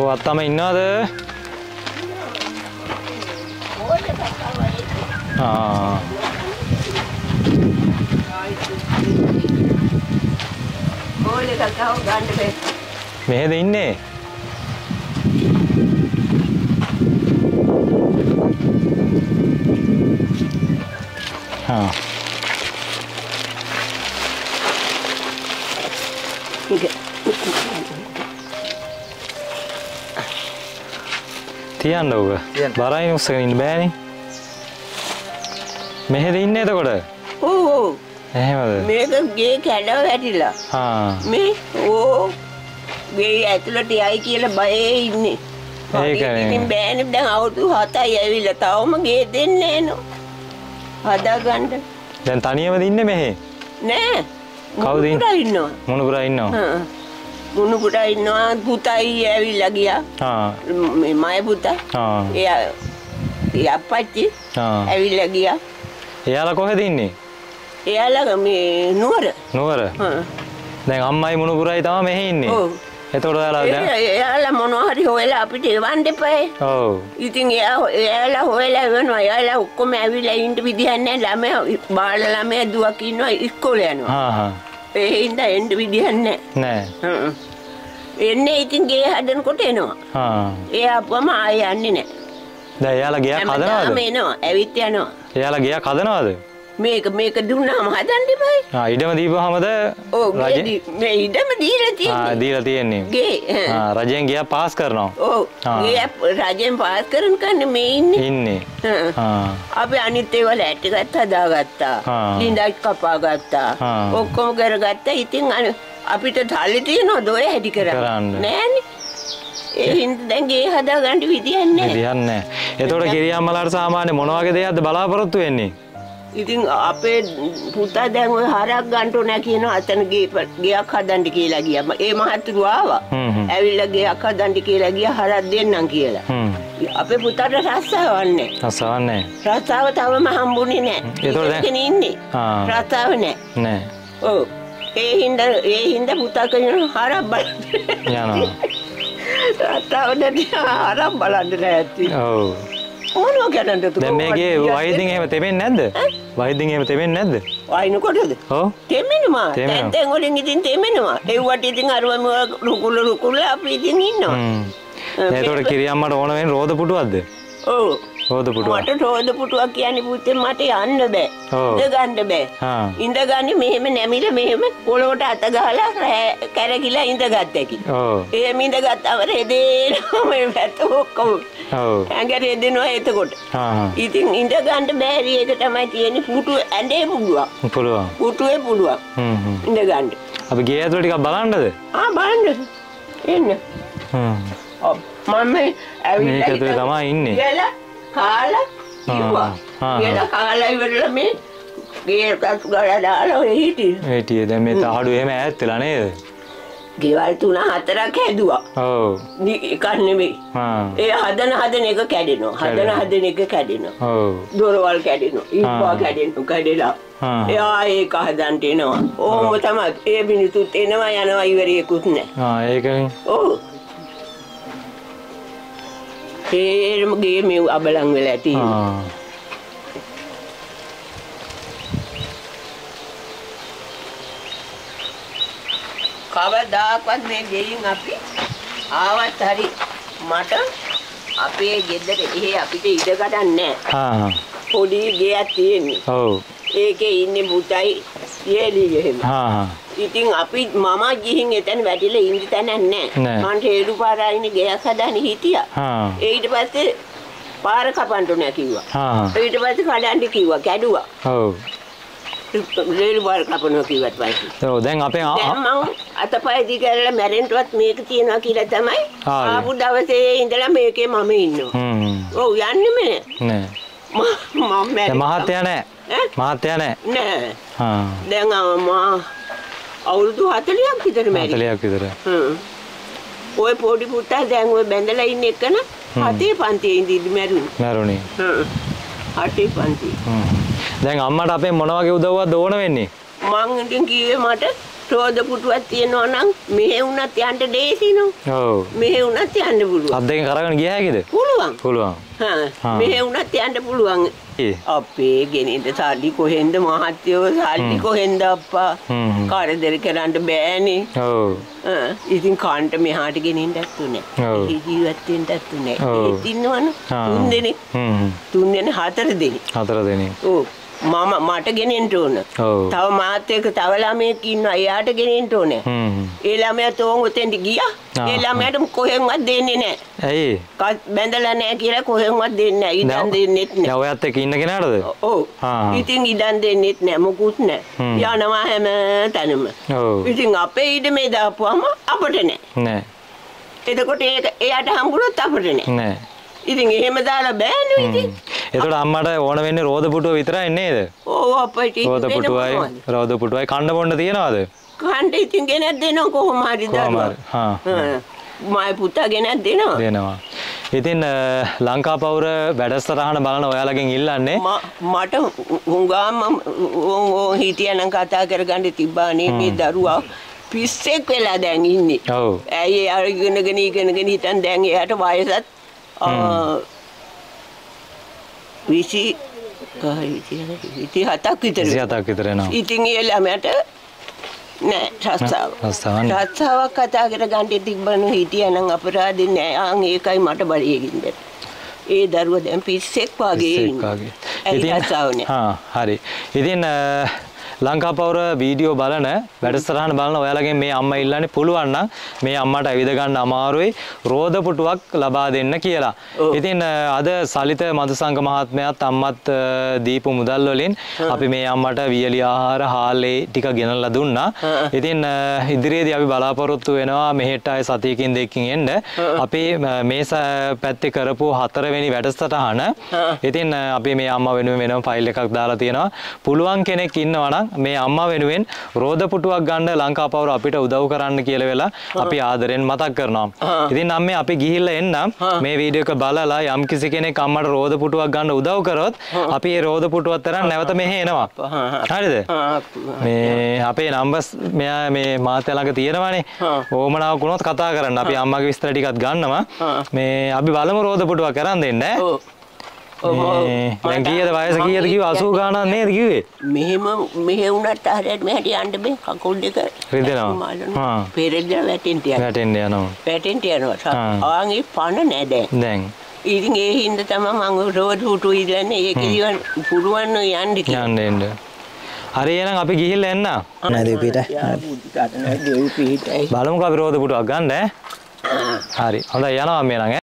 ඔව් අත්තම ඉන්නවද? ආ. ඕලේ කතාව ගන්න බෑ. මෙහෙද ඉන්නේ? ආ. තියන්න ඕක. බරයින් උස්සගෙන ඉන්න බෑනේ. මෙහෙද ඉන්නේ එතකොට? ඔව් ඔව්. එහෙමද? මේක ගේ කැඩව වැටිලා. මේ ඕ ගේ ඇතුළට යයි කියලා බයේ ඉන්නේ. ඒකනේ. ඉතින් බෑනේ දැන් අවුරුදු 7යි ඇවිල්ලා තවම ගේ දෙන්නේ නෑනෝ. හදාගන්න. දැන් තනියමද ඉන්නේ මෙහෙ? නෑ. කවුද ඉන්නවා? මොනුපුරා ඉන්නවා. මොනුපුරා ඉන්නවා පුතයි ඇවිල්ලා ගියා. මේ මය පුතා. එයා අප්පච්චි ඇවිල්ලා ගියා. එයාලා කොහෙද ඉන්නේ? එයාලා මේ නුවර. නුවර. දැන් අම්මයි මොනුපුරායි තමයි මෙහෙ ඉන්නේ. ඔව්. එතකොට එයාලා මොනවා හරි හොයලා අපිට එවන්න එපායි. ඔව්. ඉතින් එයාලා හොයලා එවනවා. එයාලා ඔක්කොම ඇවිල්ලා ඉන්න විදිහක් නැහැ. ළමයා බාල ළමයා දුවක් ඉන්නවා ඉස්කෝලේ යනවා. ඒ හින්දා එන්න විදිහක් නැහැ. නෑ. එන්නේ ඉතින් ගේ හදනකොට එනවා. ඒ ආපුවම ආයෙ යන්නේ නැහැ. දැන් එයාලා ගියක් හදනවද? හැමදාම එනවා. ඇවිත් යනවා. එයාලා ගියක් හදනවද? මේක දුන්නාම හදන්න ඉබයි. ඉඩම දීපුවාමද? ඔව් මේ ඉඩම දීලා තියෙන්නේ. දීලා තියෙන්නේ. ගේ. රජෙන් ගියා පාස් කරනවා. ඔව්. ගේ රජෙන් පාස් කරන කන්නේ මේ ඉන්නේ. අපි අනිත් ඒවා ලැට් එකත් හදාගත්තා. ලින්දක් කපා ගත්තා. ඔක්කොම කරගත්තා. ඉතින් අපිට තල්ලි තියනවද ඔය හැටි කරන්නේ? නෑනේ. ඒ හින්දා දැන් ගේ හදාගන්න විදියක් නැහැ. විදියක් නැහැ. එතකොට කිරියම්මලාට සාමාන්‍ය මොන වගේ දෙයක්ද බලාපොරොත්තු වෙන්නේ? ඉතින් අපේ පුතා දැන් ඔය හරක් ගන්න ඕන කියනවා අතන ගයක් හදන්න කියලා ගියා. ඒ මහත්තුරු ආවා. ඇවිල්ලා ගයක් හදන්න කියලා ගියා හරක් දෙන්නම් කියලා. අපේ පුතාට රස්සාවක් නැහැ. රස්සාවක් නැහැ. රස්සාව තවම හම්බුනේ නැහැ. ඒතකොට දැන් ඉන්නේ. රස්සාව නැහැ. නැහැ. ඔව්. ඒ හින්දා පුතා කියන හරක් බලන්න. යනවා. රස්සාව නැති හරක් බලන්න නැති. ඔව්. මොනවා කරන්නද තෝ? දැන් මේකේ වයිදින් එහෙම තෙමෙන්නේ නැද්ද? වයිදින් එහෙම තෙමෙන්නේ නැද්ද? වයින් කොටද? ඔව්. තෙමෙනවා. දැන් වලින් ඉතින් තෙමෙනවා. ඒ වට ඉතින් අරවම රුකුල අපි ඉතින් ඉන්නවා. එතකොට කිරියම්මට ඕන වෙන්නේ රෝද පුටුවක්ද? ඔව්. රෝද පුටුවක්. මට රෝද පුටුවක් කියන්නේ පුතේ මට යන්න බෑ. ඉඳ ගන්න බෑ. ඉඳගන්නේ මෙහෙම නැමිලා මෙහෙම පොළොවට අත ගහලා කැරකිලා ඉඳගත්තකි. ඔව්. එහෙම ඉඳගත්තම රෙදේනවා මේ පැත්ත ඔක්කොම. ඔව්. ඇඟ රෙදෙනවා එතකොට. ඉතින් ඉඳ ගන්න බෑරි ඒක තමයි තියෙන්නේ පුටුව ඇඳේ පුළුවන්. පුළුවන්. පුටුවේ පුළුවන්. ඉඳ ගන්න. අපි ගේ ඇතුළේ ටිකක් බලන්නද? බලන්න. එන්න. මම ඇවිල්ලා මේක තමයි ඉන්නේ. කාලා කිව්වා. කියලා කාලා ඉවරලා මේ ගේ කටු ගාලා දාලා ඔය හිටියේ. දැන් මේ තහඩු එහෙම ඈත් වෙලා නේද? ගෙවල් 3-4ක් හැදුවා. ඔව්. එකක් නෙමෙයි. ඒ හදන එක කැඩෙනවා. හදන එක කැඩෙනවා. ඔව්. දොරවල් කැඩෙනවා. ඉබ්බා කැඩෙනවා. එයා ඒක හදන්න එනවා. ඕම තමයි. ඒ මිනිතුත් එනවා යනවා ඉවරයකුත් නැහැ. ඒකනේ. ඔව්. ඒරම ගේ මේ අබලන් වෙලා තියෙනවා. කවදාකවත් මේ ගෙයින් අපි ආවත් හරි මට අපේ ගෙදර එහෙ අපිට ඉඩ ගන්න නැහැ. පොඩි ගෙයක් තියෙන්නේ. ඔව්. ඒකේ ඉන්නේ පුතයි යෙලි එහෙම. ඉතින් අපි මම ගිහින් එතන වැටිලා ඉඳි තැනක් නැහැ. මං හේතු පාරයිනේ ගෙයක් හදාගෙන හිටියා. ඊට පස්සේ පාර කපන්න ඕනේ කිව්වා. ඊට පස්සේ කඩන්න කිව්වා කැඩුවා. ඔව්. රේල් පාර කපනවා කිව්වත් පස්සේ. ඔව් දැන් අපේ දැන් මං අතපය දිගහැරලා මැරෙන්නවත් මේක තියනවා කියලා තමයි ආපු දවසේ ඉඳලා මේකේ මම ඉන්නවා. ඔව් යන්නෙම නෑ. මම මහත්තයා නෑ. මහත්තයා නෑ. නෑ. දැන් අවුරුදු 40ක් විතර මැරිලා. 40ක් විතර. ඔය පොඩි පුතා දැන් ඔය බැඳලා ඉන්න එකන 7 පන්තියේ ඉඳිදි මැරුණේ. අටේ පන්ති. දැන් අම්මට අපේ මොන වගේ උදව්වක්ද ඕන වෙන්නේ? මං ඉතින් කිව්වේ මට රෝද පුටුවක් තියෙනවා නම් මෙහෙ වුණත් යන්න දෙසිනෝ. ඔව්. මෙහෙ වුණත් යන්න පුළුවන්. අත් දෙකෙන් කරගෙන ගියා හැකිද? පුළුවන්. පුළුවන්. හා මෙහෙ වුණත් යන්න පුළුවන්. අපේ ගෙනින්ද සල්ලි කොහෙන්ද මහත්තයෝ සල්ලි කොහෙන්ද අප්පා කරදර කරන්න බෑනේ. ඔව්. ඉතින් කාන්ට මෙහාට ගෙනින්නත් උනේ. ජීවත් වෙන්නත් උනේ. ඒත් ඉන්නවනේ 3 දෙනෙක්. 3 දෙනෙක් 4 දෙනෙක්. 4 දෙනෙක්. ඔව්. මට ගෙනෙන්න ඕන. තව මාත් එක්ක තව ළමයෙක් ඉන්නවා. එයාට ගෙනෙන්න ඕනේ. ඒ ළමයා තෝන් උතෙන්ට ගියා. ඒ ළමයාට කොහෙන්වත් දෙන්නේ නැහැ. ඇයි? බැඳලා නැහැ කියලා කොහෙන්වත් දෙන්නේ නැහැ. ඉඩම් දෙන්නෙත් නැහැ. දැන් ඔයත් එක්ක ඉන්න කෙනාටද? ඔව්. ඉතින් ඉඩම් දෙන්නෙත් නැහැ. මොකුත් නැහැ. යනවා හැම තැනම. ඔව්. ඉතින් අපේ ඉඩමේ දාපුවම අපට නැහැ. නැහැ. එතකොට එයාට හම්බුනොත් අපට නැහැ. නැහැ. ඉතින් එහෙම දාලා බෑනේ ඉතින්. එතකොට අම්මට ඕන වෙන්නේ රෝද පුටුව විතරයි නේද? ඔව් අපිට රෝද පුටුවයි කන්න බොන්න තියනවද? කන්න ඉතින් ගෙනත් දෙනවා කොහොම හරි දානවා. මයි පුතා ගෙනත් දෙනවා. දෙනවා. ඉතින් ලංකා පවුර වැඩසටහන බලන ඔයාලගෙන් ඉල්ලන්නේ මට හුඟාම හිටියනම් කතා කරගන්න තිබ්බානේ මේ දරුවා පිස්සෙක් වෙලා දැන් ඉන්නේ. ඔව්. ඇයි අර ඉගෙනගෙන හිටන් දැන් එයාට වයසත් 27ක් විතර එනවා. ඉතින් ඒ ළමයට නෑ රස්සාවක් කතා කරගන්න තිබ්බනු හිටියනම් අපරාධේ නෑ. ආන් ඒකයි මට බලයකින්ද. ඒ දරුවා දැන් පිස්සෙක් වගේ ඉන්නේ. ඒ රස්සාවනේ. හරි. ඉතින් ලංකා පවුර වීඩියෝ බලන වැඩසටහන බලන ඔයාලගෙන් මේ අම්මා ඉල්ලන්නේ පුළුවන් නම් මේ අම්මට ඇවිද ගන්න අමාරුයි රෝද පුටුවක් ලබා දෙන්න කියලා. ඉතින් අද සලිත මදුසංග මහත්මයාත් අම්මත් දීපු මුදල් වලින් අපි මේ අම්මට වියලි ආහාර හාල්ේ ටික ගෙනල්ලා දුන්නා. ඉතින් ඉදිරියේදී අපි බලාපොරොත්තු වෙනවා මෙහෙට අය සතියකින් දෙකකින් එන්න. අපි මේ පැත්තේ කරපු 4 වෙනි වැඩසටහන. ඉතින් අපි මේ අම්මා වෙනුවෙන් වෙනම ෆයිල් එකක් දාලා තියෙනවා. පුළුවන් කෙනෙක් ඉන්නවා නම් මේ අම්මා වෙනුවෙන් රෝද පුටුවක් ගන්න ලංකා පවුර අපිට උදව් කරන්න කියලා වෙලා අපි ආදරෙන් මතක් කරනවා. ඉතින් අම්මේ අපි ගිහිල්ලා එන්නම් මේ වීඩියෝ එක බලලා යම් කිසි කෙනෙක් අම්මට රෝද පුටුවක් ගන්න උදව් කරොත් අපි මේ රෝද පුටුවත් තරම් නැවත මෙහෙ එනවා. හරිද? මේ අපේ නම්බර්ස් මෙයා මේ මාත්‍ය ළඟ තියෙනවානේ. ඕමනාවක් වුණොත් කතා කරන්න. අපි අම්මගේ විස්තර ටිකක් ගන්නවා. මේ අපි බලමු රෝද පුටුවක් කරන් දෙන්න ඈ. දැන් කීයද වයස කීයද කිව්ව 80 ගානක් නේද කිව්වේ? මෙහෙ වුණත් හරියට මෙහෙට යන්න බෑ. කකුල් දෙක රිදෙනවා. පෙරෙල්ලා වැටෙන්න යනවා. ආන්ගේ පණ නෑ දැන්. ඉතින් ඒ හින්දා තමයි මම රෝද පුටුව ඉදන්නේ. ඒක ඉතින් පුරුවන් යන්න කියන්නේ. හරි එහෙනම් අපි ගිහිල්ලා එන්න. නෑ දෙවිපිට. බලමුකෝ අපි රෝද පුටුවක් ගන්න ඈ. හරි. හොඳයි යනවා මේ නම් ඈ.